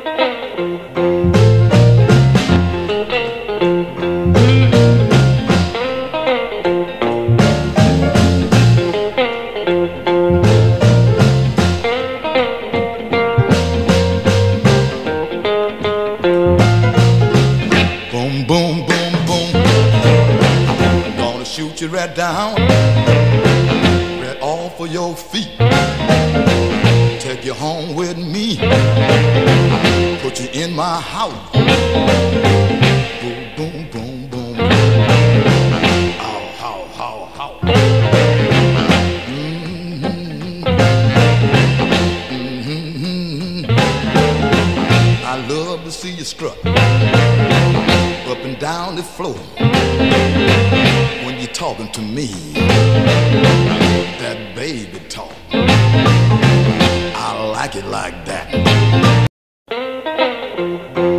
Boom, boom, boom, boom. Gonna shoot you right down, right off of your feet. Take you home with me, put you in my house. Boom, boom, boom, boom. Ow, how, how, how. I love to see you strut up and down the floor when you're talking to me. That baby talk, I like it like that.